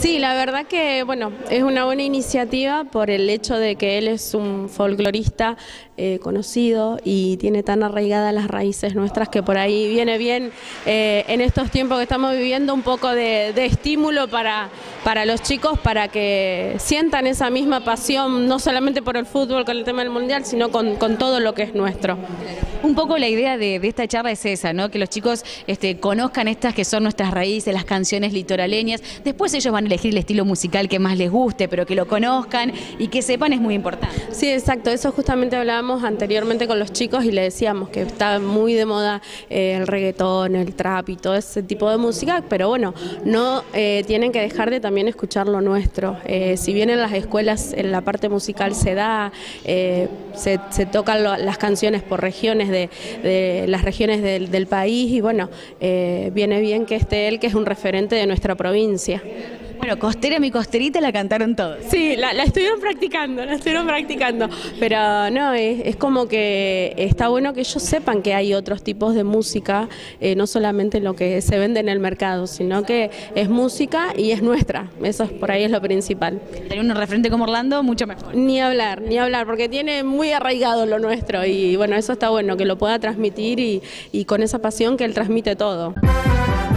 Sí, la verdad que bueno, es una buena iniciativa por el hecho de que él es un folclorista conocido y tiene tan arraigadas las raíces nuestras que por ahí viene bien en estos tiempos que estamos viviendo un poco de estímulo para los chicos, para que sientan esa misma pasión, no solamente por el fútbol con el tema del mundial, sino con todo lo que es nuestro. Un poco la idea de esta charla es esa, ¿no? Que los chicos conozcan estas que son nuestras raíces, las canciones litoraleñas. Después ellos van a elegir el estilo musical que más les guste, pero que lo conozcan y que sepan es muy importante. Sí, exacto. Eso justamente hablábamos anteriormente con los chicos y le decíamos que está muy de moda el reggaetón, el trap y todo ese tipo de música, pero bueno, no tienen que dejar de también escuchar lo nuestro. Si bien en las escuelas en la parte musical se da, se tocan las canciones por regiones de las regiones del país y bueno, viene bien que esté él, que es un referente de nuestra provincia. Bueno, Costera, mi costerita la cantaron todos. Sí, la estuvieron practicando, pero no, es como que está bueno que ellos sepan que hay otros tipos de música, no solamente lo que se vende en el mercado, sino que es música y es nuestra, eso por ahí es lo principal. Tener un referente como Orlando, mucho mejor. Ni hablar, porque tiene muy arraigado lo nuestro y bueno, eso está bueno, que lo pueda transmitir y con esa pasión que él transmite todo.